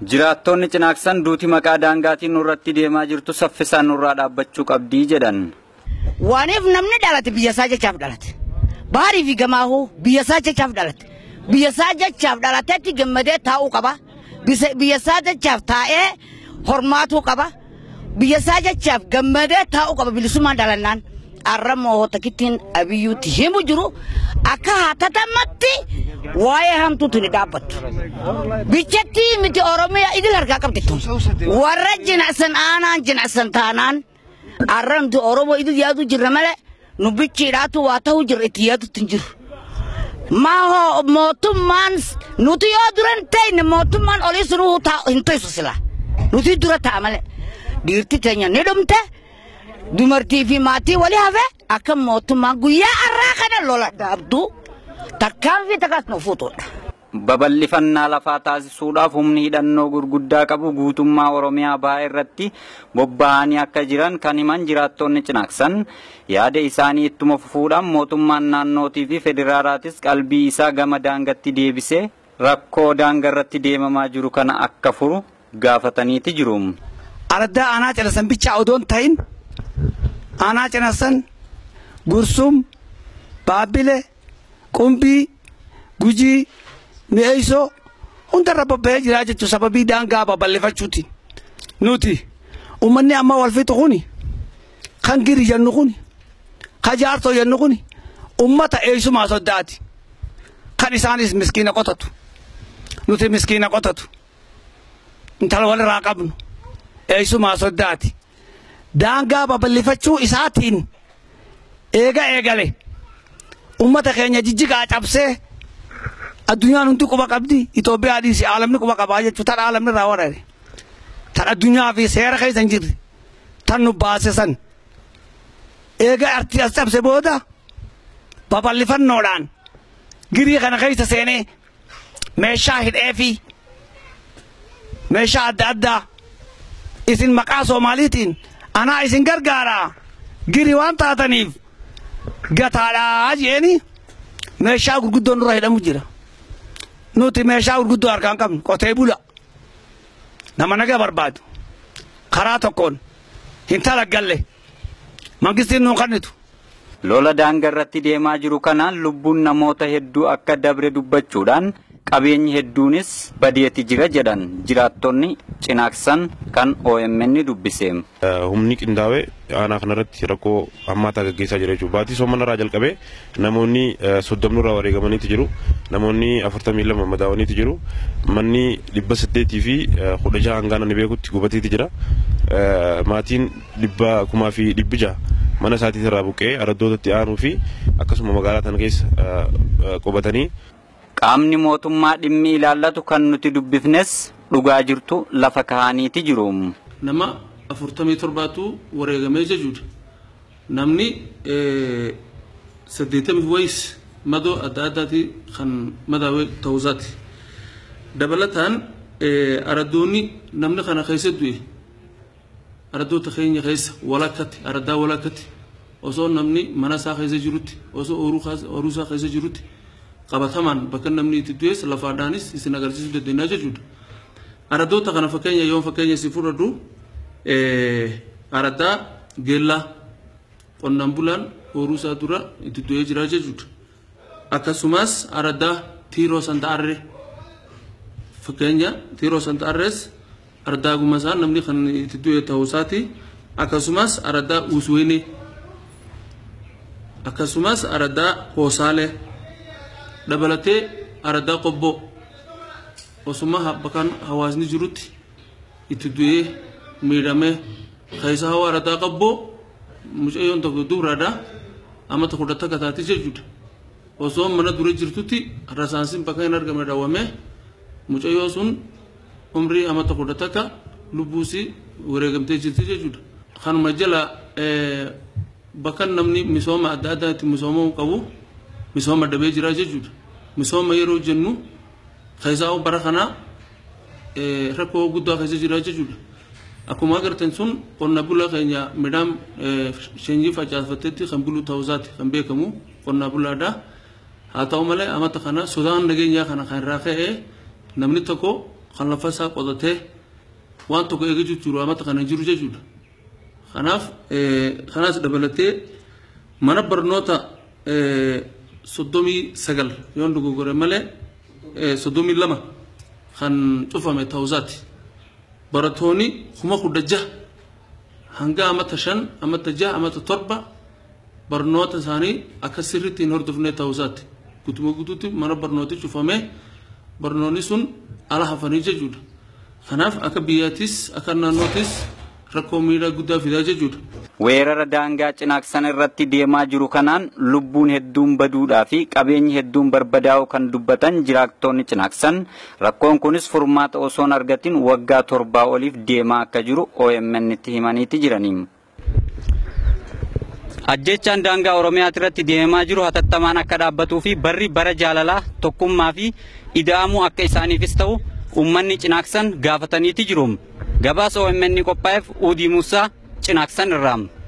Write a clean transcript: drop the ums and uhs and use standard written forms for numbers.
Jiraattonni Cinaaqsan duuti maqaa daangaatiin nurratti deemaa jirtu saffisaan nurraa dhaabbachuu qabdii jedhan. Waaniif namni dhalate biyyasaa jechaaf dhalate. Baarii fi gamaahuu biyyasaa jechaaf dhalate. Biyyasaa jechaaf dhalatetti gammadee taa'uu qaba. Biyyasaa jechaaf taa'ee hormaatuu qaba. Biyyasaa jechaaf gammadee taa'uu qaba bilisummaan dhalannaan. Arramoo takittiin abiyyuutti himu jiru akka hatatamatti waa'ee hamtuutu ni dhaabbattu. Bichatti miti Oromiyaa idil harkaa qabdi tun. Warra jinaasan aanaan jinaasan taanaan arramti Oromoo idil yaadu jirra malee nu bichiidhaatu waa ta'uu jirra itti yaadutti hin jiru. Maa mootummaan nuti yoo duran ta'e mootummaan olii sunuu hin to'isu sila. Nuti dura ta'a malee dhiirti teenya ni dhumte. Dumartii fi maatii walii hafe akka mootummaan guyyaa har'aa kana lola dhaabdu takkaan fi takkaas nu fuutudha. Babal'ifannaa lafaa taasisuudhaaf humni hidhannoo gurguddaa qabu guutummaa Oromiyaa bahaa irratti bobba'anii akka jiran kan himan jiraattonni Cinaaqsan yaada isaanii ittuma fufuudhaan mootummaan naannootii fi federaalaatis qalbii isaa gama daangatti deebisee rakkoo daangarratti deemamaa jiru kana akka furu gaafataniiti jiru. Araddaa aanaa Cinaaqsan bichaa odoon ta'in aanaa Cinaaqsan Gursum Baabile Qumbii Gujii Mi'eessoo hundarra bobba'ee jira jechuun sababii daangaa babal'ifachuuti. Nuti uummanni amma wal fixu kuni kan giri jennu kuni kan jaartoo jennu kuni uummata eessumaa soddaati. Kan isaanis miskiina qotatu. Nuti miskiina qotatu. Intala walirraa qabnu eessumaa soddaati. Daangaa babal'ifachuu isaatiin eegale uummata keenya jijjigaa cabsee addunyaan hundi quba qabdi Itoophiyaa dhiisi aalamni quba qabaa jechuun tan aalamni irraa warare tan addunyaa fi seera keessa hin jirre tan nu baase san eega artii as cabse booda babal'ifannoodhaan girii kana keessa seenee meeshaa hidhee fi meeshaa adda addaa isin maqaa Soomaaliitiin anaa isin gargaaraa girii waan taataniif gataadhaa jeeni meeshaa gurguddoon nurra hidhamu jira. Nuti meeshaa gurguddoo harkaan qabnu qotee bula nama nagaa barbaadu karaa tokkoon hin talaggalle mangistiin nuun kennitu. Lola daangarratti deemaa jiru kanaan lubbuun namoota hedduu akka dabre dubbachuudhaan qabeenyi hedduunis badeeti jira jedhan jiraattonni Cinaaqsan kan OMN dubbisee. Humni qindaa'ee aanaa kanarratti rakkoo hammaataa gaggeessaa jira jechuudha. Baatii soomanarraa jalqabee namoonni 30 irraa wareegamaniitu jiru. Namoonni 42 madaawaniitu jiru. Manni 800 fi 16 hangaan ani beekutti gubateeti jira. Maatiin 1,600 mana isaatii irraa buqqee araddootatti aanuu fi akkasuma magaalaa tana keessa qubatanii. Qaamni mootummaa dhimmi ilaallatu kan nuti dubbifnes dhugaa jirtu lafa kaa'aniiti jiru. Nama 47tu wareegamee jechuudha. Namni 80 wayis madoo adda addaati kan madaawee ta'uusaati. Dabalataan araddoonni namni kana keessa du'e araddoota keenya keessa walakkatti araddaa walakkatti osoo namni mana isaa keessa jirutti osoo ooruu isaa keessa jirutti qabatamaan bakka namni itti du'es lafaadhaanis isin agarsiisuu dandeenya jechuudha. Araddoota kana fakkeenya yoo fakkeenya si fudhadhu araddaa geellaa qonnaan bulaan ooruu isaa dura itti du'ee jira jechuudha. Akkasumas araddaa tiiroo santaarree fakkeenya tiiroo santaarrees araddaa gumasaa namni kan itti du'e ta'uusaati. Akkasumas araddaa usweenee akkasumas araddaa hoosaalee dabalatee araddaa qobboo osuma bakkan hawaasni jirutti itti du'ee miidhamee keessa hawa araddaa qobboo mucayyoon tokko duraadhaa amma tokko dhatta kataati jechuudha. Osoo mana dura jirtutti rasaansiin bakka hin argamne dhawamee mucayyoo sun umrii amma tokko dhatta lubbuusii wareegamtee jirti jechuudha. Kanuma jala bakka namni misooma adda addaatti misoomuu qabu misooma dhabee jira jechuudha. Misooma yeroo jennu keessaa bara kana rakkoo guddaa keessa jira jechuudha. Akkuma agartan sun qonna bulaa keenya midhaan sheenjii facaafatetti kan bulu ta'uusaati kan beekamu qonna bulaadha. Haa ta'u malee amata kana sodaan nageenyaa kana kan irraa ka'ee namni tokko kan lafa isaa qotatee waan tokko eegachuu jiru amata kana jiru jechuudha. Kanaas dabalatee mana barnoota 39 yoon dogoggore malee 32 kan cufame ta'uusaati. Barattoonni 16,000 hanga amata 5 amata 6 amata 7 barnoota isaanii akka sirriitti hin hordofne ta'uusaati. Guutuma guutuutti mana barnooti cufame barnoonni sun ala hafanii jechuudha. Kanaaf akka biyyattis akka naannootis rakkoo miidhaa guddaa fidaa jechuudha. Weerara daangaa Cinaaqsan irratti deemaa jiru kanaan lubbuun hedduun baduudhaa fi qabeenyi hedduun barbadaa'u kan dubbatan jiraattonni Cinaaqsan rakkoon kunis furmaata osoo hin argatin waggaa 7 oliif deemaa akka jiru OMN itti himaniiti jiraniim. Ajjechaan daangaa Oromiyaa irratti deemaa jiru hatattamaan akka dhaabbatuu fi barri bara jaalalaa tokkummaa fi ida'amuu akka isaaniifis ta'u uummanni Cinaaqsan gaafataniiti jiru. Gabaasa OMN qophaa'eef Uudii Muusaa Cinaaqsan irraa.